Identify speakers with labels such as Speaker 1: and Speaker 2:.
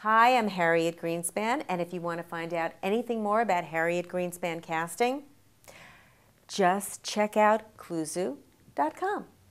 Speaker 1: Hi, I'm Harriet Greenspan, and if you want to find out anything more about Harriet Greenspan casting, just check out cluzoo.com.